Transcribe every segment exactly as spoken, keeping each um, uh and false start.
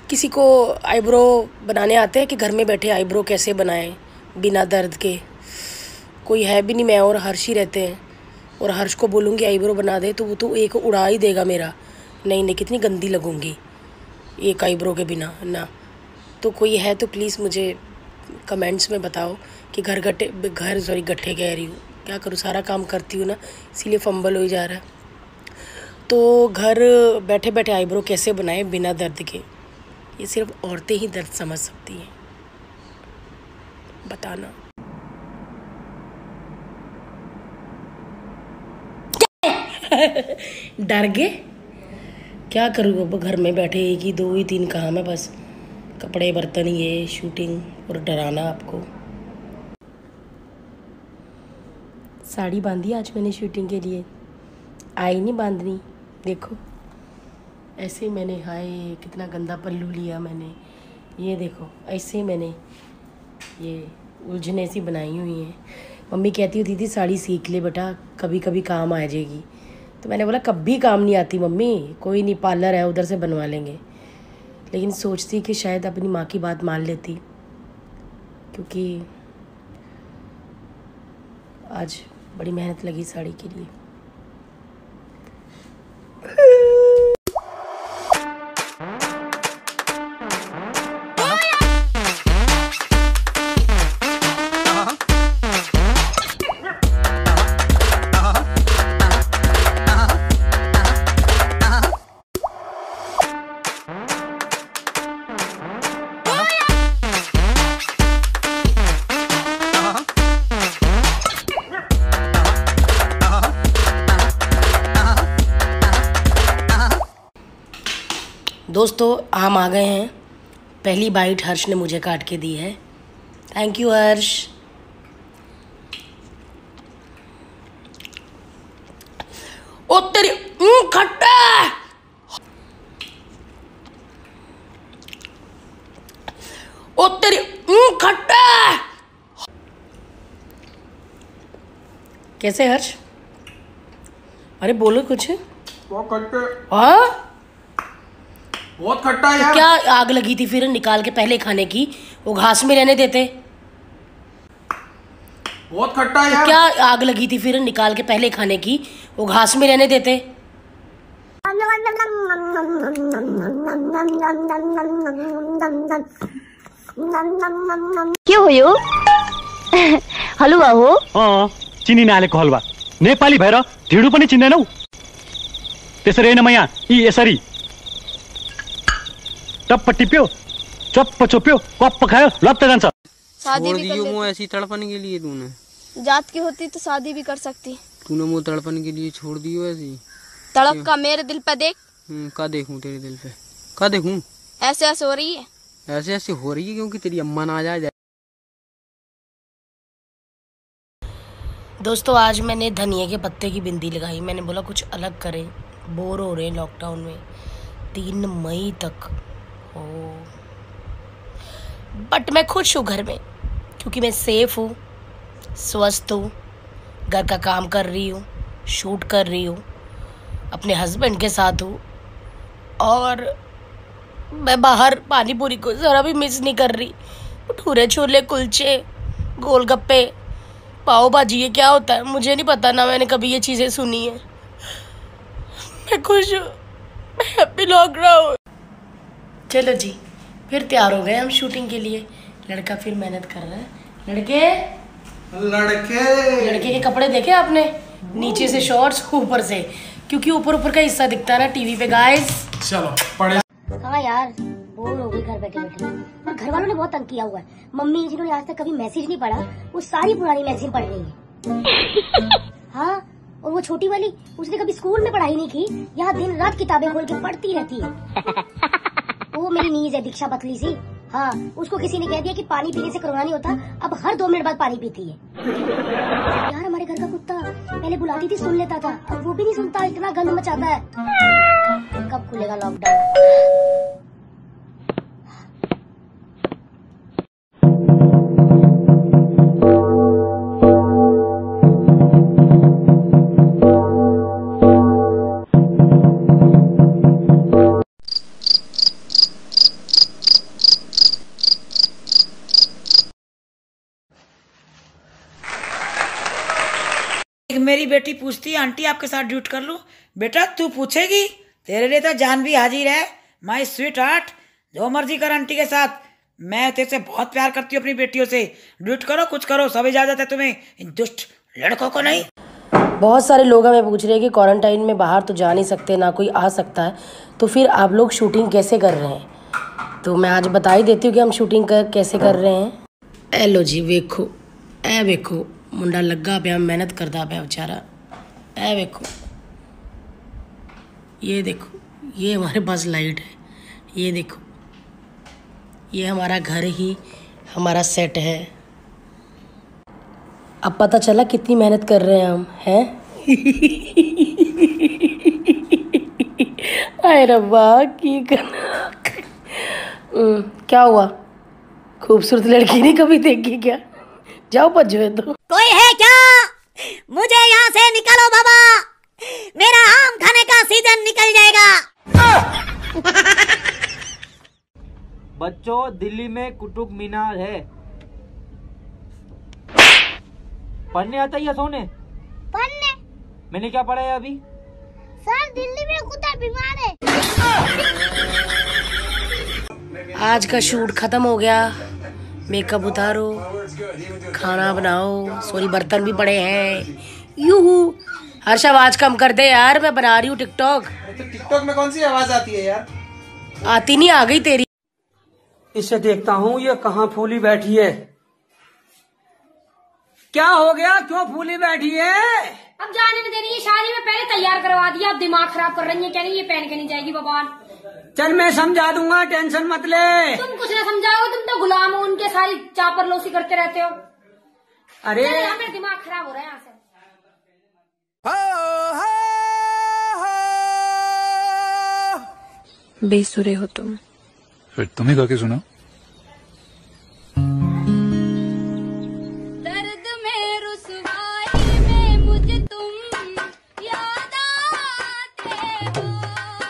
किसी को आईब्रो बनाने आते हैं कि घर में बैठे आईब्रो कैसे बनाएं बिना दर्द के? कोई है भी नहीं, मैं और हर्ष ही रहते हैं। और हर्ष को बोलूँगी आईब्रो बना दे तो वो तो एक उड़ा ही देगा मेरा। नहीं नहीं, कितनी गंदी लगूँगी एक आईब्रो के बिना ना। तो कोई है तो प्लीज़ मुझे कमेंट्स में बताओ कि घर गट्ठे घर सॉरी गट्ठे कह रही हूँ, क्या करूँ, सारा काम करती हूँ ना, इसीलिए फंबल हो ही जा रहा है। तो घर बैठे बैठे आईब्रो कैसे बनाएं बिना दर्द के? ये सिर्फ औरतें ही दर्द समझ सकती हैं, बताना। डर गए? क्या करूँ अब, घर में बैठे एक ही दो ही तीन काम है बस, कपड़े बर्तन ये शूटिंग और डराना आपको। साड़ी बांधी आज मैंने शूटिंग के लिए, आई नहीं बांधनी, देखो ऐसे ही मैंने, हाय कितना गंदा पल्लू लिया मैंने, ये देखो ऐसे ही मैंने ये उलझने सी बनाई हुई हैं। मम्मी कहती होती थी साड़ी सीख ले बेटा, कभी कभी काम आ जाएगी। तो मैंने बोला कभी काम नहीं आती मम्मी, कोई नहीं, पार्लर है उधर से बनवा लेंगे। लेकिन सोचती कि शायद अपनी माँ की बात मान लेती, क्योंकि आज बड़ी मेहनत लगी साड़ी के लिए। दोस्तों आम आ गए हैं, पहली बाइट हर्ष ने मुझे काट के दी है, थैंक यू हर्ष। ओ तेरी खट्टा, ओ तेरी खट्टा। कैसे हर्ष? अरे बोलो कुछ। बहुत खट्टा। हाँ बहुत खट्टा है यार। क्या आग लगी थी फिर निकाल के पहले खाने की, वो घास में रहने देते। बहुत खट्टा है यार। क्या आग लगी थी फिर निकाल के पहले खाने की, वो घास में रहने देते। के हो यो? हलुवा हो? अँ चिनी नहालेको हलुवा। नेपाली भएर ढिँडो पनि चिन्दैनौ? त्यसरी होइन मैया, यी यसरी टप्प टिप्यो, चप्प चोप्यो, कप्प खायो, लत्त जान्छ। शादी भी कर वो ऐसी तड़पन के लिए तूने, जात की होती तो शादी भी कर सकती। तूने वो तड़पन के लिए छोड़ दी ऐसी। तड़प का मेरे दिल पे देख। हम्म, का देखूं तेरे दिल पे? का देखूं? ऐसे ऐसे हो रही है। ऐसे ऐसे हो रही है क्योंकि तेरी अम्मा ना आ जाए। दोस्तों आज मैंने धनिया के पत्ते की बिंदी लगाई, मैंने बोला कुछ अलग करें, बोर हो रहे हैं लॉकडाउन में, तीन मई तक हो। बट मैं खुश हूँ घर में, क्योंकि मैं सेफ हूँ, स्वस्थ हूँ, घर का काम कर रही हूँ, शूट कर रही हूँ, अपने हस्बैंड के साथ हूँ, और मैं बाहर पानी पूरी को ज़रा भी मिस नहीं कर रही। भटूरे छोले कुलचे गोलगप्पे पाव भाजी, ये क्या होता है मुझे नहीं पता ना, मैंने कभी ये चीज़ें सुनी है। मैं खुश हूँ, मैं हैप्पी लॉकडाउन। चलो जी फिर तैयार हो गए हम शूटिंग के लिए। लड़का फिर मेहनत कर रहा है। लड़के लड़के लड़के के कपड़े देखे आपने, नीचे से शॉर्ट्स ऊपर से, क्योंकि ऊपर ऊपर का हिस्सा दिखता है ना टीवी पे गाइस। चलो पढ़े। हाँ यार बोर हो गई घर बैठे बैठे, और घर वालों ने बहुत तंग किया हुआ है। मम्मी जिन्होंने आज तक कभी मैसेज नहीं पढ़ा, वो सारी पुरानी मैसेज पढ़ रही है। हाँ, और वो छोटी वाली, उसने कभी स्कूल में पढ़ाई नहीं की, यहाँ दिन रात किताबें खोल के पढ़ती रहती है। वो मेरी नीज है दीक्षा पतली सी। हाँ, उसको किसी ने कह दिया कि पानी पीने से कोरोना नहीं होता, अब हर दो मिनट बाद पानी पीती है। यार हमारे घर का कुत्ता पहले बुलाती थी सुन लेता था, अब वो भी नहीं सुनता, इतना गंद मचाता है। कब खुलेगा लॉकडाउन? मेरी बेटी पूछती है आंटी आपके साथ ड्यूट कर लूं। बेटा तू पूछेगी, तेरे लिए तो जान भी हाजिर है। माय स्वीट हार्ट, जो मर्जी कर आंटी के साथ। मैं तेरे से बहुत प्यार करती हूँ अपनी बेटियों से। ड्यूट करो, कुछ करो, सब इजाजत है तुम्हें, इन दुष्ट लड़कों को नहीं। बहुत सारे लोग हमें पूछ रहे हैं कि क्वारंटाइन में बाहर तो जा नहीं सकते, ना कोई आ सकता है, तो फिर आप लोग शूटिंग कैसे कर रहे हैं। तो मैं आज बता ही देती हूँ कि हम शूटिंग कर कैसे कर रहे हैं। ए लो जी वेखो, ए वेखो मुंडा लगा पे, मेहनत करता पे बेचारा। ए वेखो, ये देखो, ये हमारे पास लाइट है, ये देखो, ये हमारा घर ही हमारा सेट है। अब पता चला कितनी मेहनत कर रहे हैं हम, हैं? आए रब्बा की करना। क्या हुआ, खूबसूरत लड़की नहीं कभी देखी क्या? जाओ भजो तो। कोई है क्या? मुझे यहाँ से निकालो बाबा, मेरा आम खाने का सीजन निकल जाएगा। बच्चों, दिल्ली में कुतुब मीनार है। पढ़ने आता या सोने? पढ़ने। मैंने क्या पढ़ा है अभी? सर दिल्ली में कुत्ता बीमार है। आज का शूट खत्म हो गया। मेकअप उतारो, खाना बनाओ, सॉरी बर्तन भी पड़े हैं। यूहू हर्षा आवाज कम कर दे यार, मैं बना रही हूँ टिकटॉक। तो टिकटॉक में कौन सी आवाज आती है यार? आती नहीं, आ गई तेरी। इसे देखता हूँ ये कहाँ फूली बैठी है। क्या हो गया, क्यों फूली बैठी है? अब जाने में देनी है, शादी में पहले तैयार करवा दिया, अब दिमाग खराब कर रही है। कह रही ये पहन के नहीं जाएगी भगवान। चल मैं समझा दूंगा, टेंशन मत ले। तुम कुछ ना समझाओगे, तुम तो गुलाम हो उनके, सारी चापरलोसी करते रहते हो। अरे मेरा दिमाग खराब हो रहा है यहाँ से। बेसुरे हो तुम। फिर तुम्हें गा के सुना। दर्द में रुसवाई में मुझे तुम याद आते हो।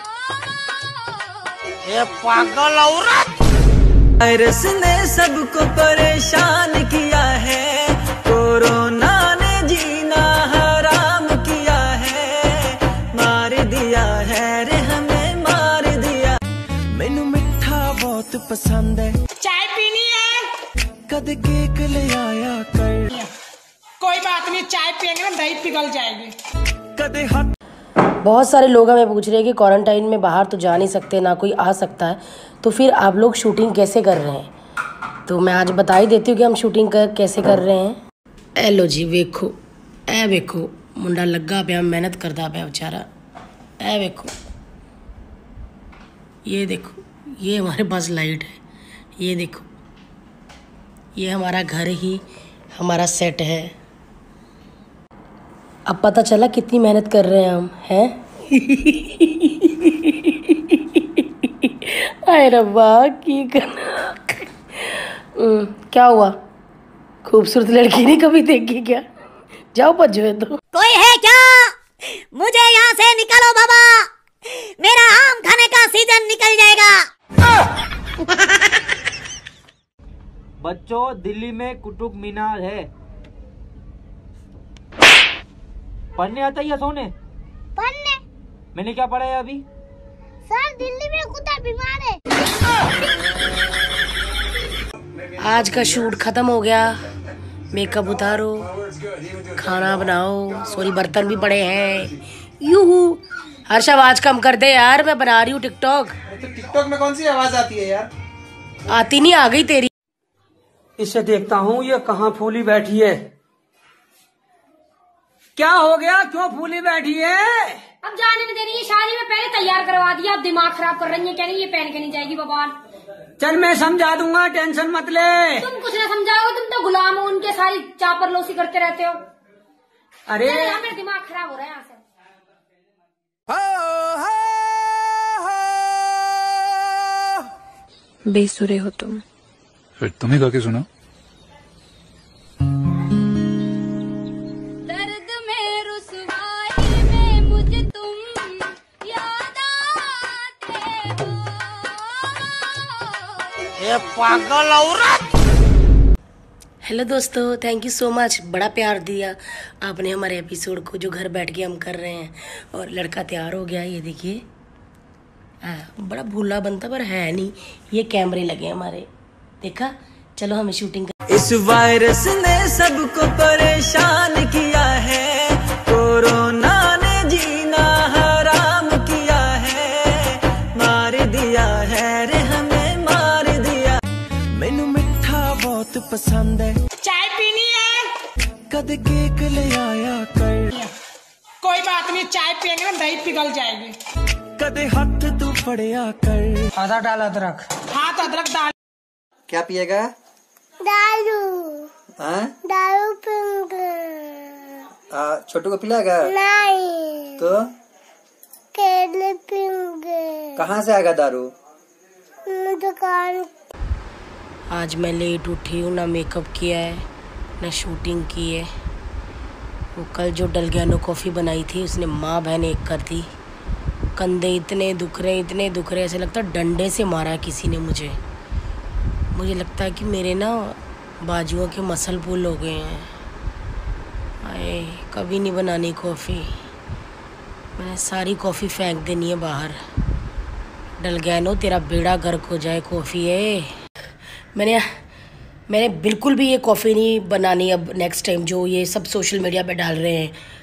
ये पागल औरत। वायरस ने सबको परेशान किया है, कोरोना ने जीना हराम किया है, मार दिया है रे हमें, मार दिया। मैनू मिठा बहुत पसंद है। चाय पीनी है? कद केक ले आया कर। कोई बात नहीं, चाय पियेंगे ना दही पिघल जाएगी। कदे हट। बहुत सारे लोग हमें पूछ रहे हैं कि क्वारंटाइन में बाहर तो जा नहीं सकते, ना कोई आ सकता है, तो फिर आप लोग शूटिंग कैसे कर रहे हैं। तो मैं आज बता ही देती हूँ कि हम शूटिंग कर कैसे कर रहे हैं। ए लो जी वेखो, ए वेखो मुंडा लगा पे, मेहनत करता पे बेचारा। ए वेखो, ये देखो, ये हमारे पास लाइट है, ये देखो, ये हमारा घर ही हमारा सेट है। अब पता चला कितनी मेहनत कर रहे हैं हम, हैं? आए रब्बा की करना। क्या हुआ, खूबसूरत लड़की नहीं कभी देखी क्या? जाओ भजो तो। कोई है क्या? मुझे यहाँ से निकालो बाबा, मेरा आम खाने का सीजन निकल जाएगा। बच्चों, दिल्ली में कुतुब मीनार है। पढ़ने आता या सोने? पढ़ने। मैंने क्या पढ़ा है अभी? सर दिल्ली में कुत्ता बीमार है। आज का शूट खत्म हो गया। मेकअप उतारो, खाना बनाओ, सॉरी बर्तन भी पड़े हैं। यूहू हर्षा आवाज कम कर दे यार, मैं बना रही हूँ टिकटॉक। तो टिकटॉक में कौन सी आवाज आती है यार? आती नहीं, आ गई तेरी। इसे देखता हूँ ये कहाँ फूली बैठी है। क्या हो गया, क्यों फूली बैठी है? अब जाने में देनी है, शादी में पहले तैयार करवा दिया, अब दिमाग खराब कर रही है। कह रही ये पहन के नहीं जाएगी भगवान। चल मैं समझा दूंगा, टेंशन मत ले। तुम कुछ ना समझाओगे, तुम तो गुलाम हो उनके, सारी चापरलोसी करते रहते हो। अरे मेरा दिमाग खराब हो रहा है यहाँ से। बेसुरे हो तुम। फिर तुम्हें गा के सुना। दर्द में रुसवाई में मुझे तुम याद आते हो। ये पागल औरत। हेलो दोस्तों, थैंक यू सो मच। बड़ा प्यार दिया आपने हमारे एपिसोड को जो घर बैठ के हम कर रहे हैं। और लड़का तैयार हो गया, ये देखिए। बड़ा भूला बनता पर है नहीं। ये कैमरे लगे हमारे, देखा। चलो हमें शूटिंग कर। इस वायरस ने सबको परेशान किया है, कोरोना ने जीना हराम किया है, मार दिया है रे हमें मार दिया। मैनू मिठा बहुत पसंद है, चाय पीनी है? कद केक ले आया कर। कोई बात नहीं, चाय पियेंगे ना दही पिघल जाएगी। कदे हाथ तू फड़िया कर। आधा डाल अदरक। हाथ अदरक डाल। क्या पिएगा? दारू। हाँ? दारू पीऊंगा। आ, छोटू को पिलाएगा? नहीं। तो? केले पीऊंगे। कहाँ से आएगा दारू? दुकान। आज मैं लेट उठी हूँ, ना मेकअप किया है ना शूटिंग की है। वो कल जो डलगैनो कॉफ़ी बनाई थी उसने माँ बहन एक कर दी। कंधे इतने दुख रहे इतने दुख रहे, ऐसे लगता है डंडे से मारा है किसी ने मुझे। मुझे लगता है कि मेरे ना बाजुओं के मसल पुल हो गए हैं। आए कभी नहीं बनानी कॉफ़ी, मैंने सारी कॉफ़ी फेंक देनी है बाहर। डलगैनो तेरा बेड़ा गर्क हो जाए कॉफ़ी है। मैंने मैंने बिल्कुल भी ये कॉफ़ी नहीं बनानी अब नेक्स्ट टाइम जो ये सब सोशल मीडिया पे डाल रहे हैं।